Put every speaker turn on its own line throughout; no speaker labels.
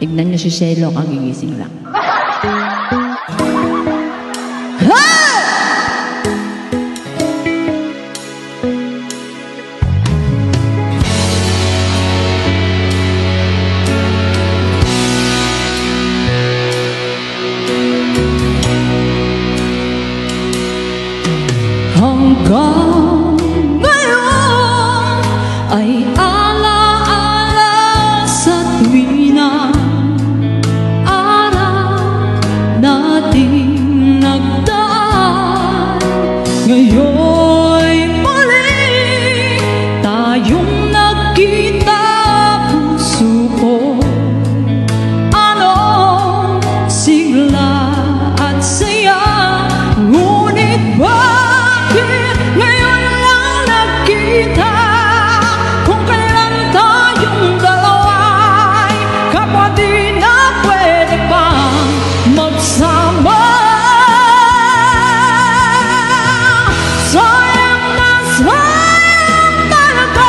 Tignan niyo si Shelo, kagigising lang.
Hanggang ngayon ay alaala sa tuwina araw nating nagdaan. Ngayon'y muli tayong nagkita, puso ko anong sigla at saya, ngunit ba ngayon lang nagkita, kung kailan tayong dalawa'y kapwa di na pwede pang magsama. Sayang na sayang talaga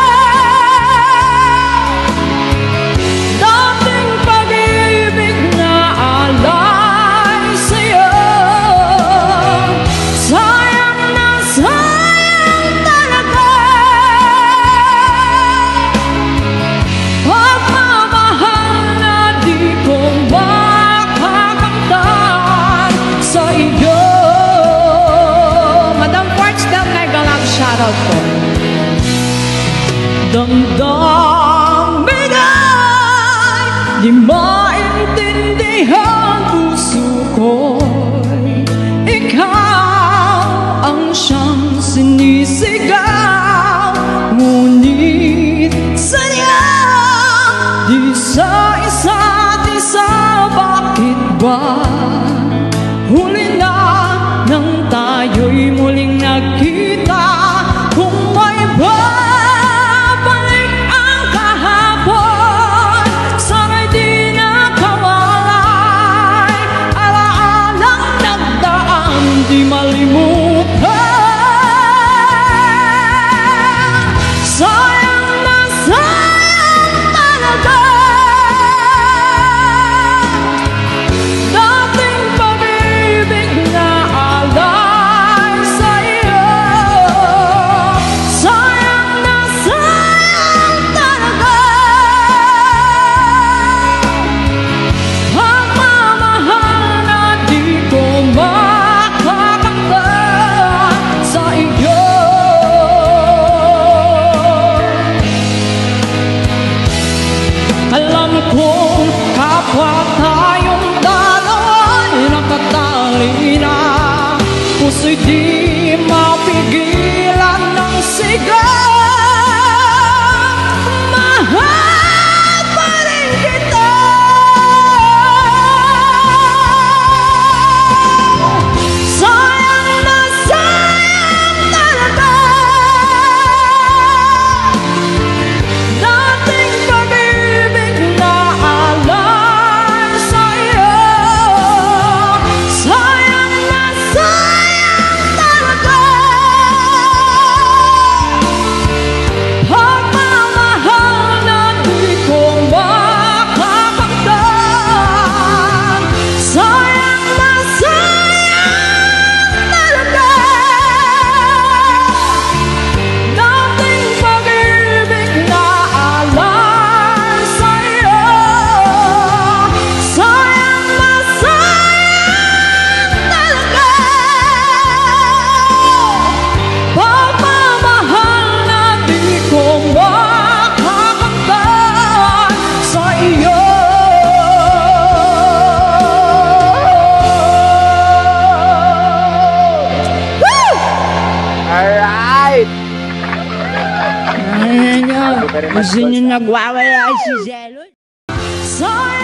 dating pag-ibig na alay sa'yo. Sayang talaga pagmamahal na di ko makakamtan sa iyo. Madam Quartz Del Cargalag, shoutout po. Damdamigay di maintindihan, puso ko'y ikaw ang siyang sinisigaw, ngunit sadyang di sa isa't isa. Bakit ba huli na nang tayo'y muling nagkita? Kung may babalik ang kahapon, sana'y di na kawalay. Alaalang nagdaan di malimutan. Sayang na sayang talaga dating pag-ibig na alay sa iyo. Sayang na sayang talaga pagmamahal na di ko makakamtan sa iyo. Alam kong kapwa tayong dalawa'y nakatali na, puso'y di mapigilan ng sigaw. Mahal pa rin kita. Sayang na sayang talaga dating pag-ibig na alay sa iyo. Sayang na sayang talaga pagmamahal na di ko makakamtan. Sayang na sayang talaga dating pag-ibig na alay sa iyo. Sayang na sayang talaga pagmamahal na di ko makakamtan sa iyo. Woo!
Alright!
Ayan nyo, gusto nyo nagwawala si Shelo.
Sayang